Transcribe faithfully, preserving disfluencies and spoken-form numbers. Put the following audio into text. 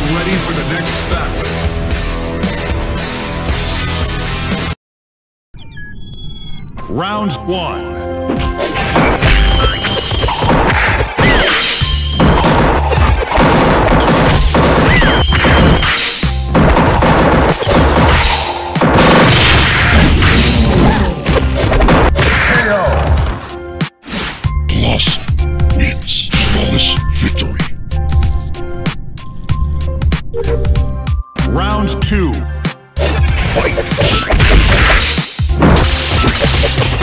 ready for the next battle. Round one. Wins flawless victory. Round two. Fight.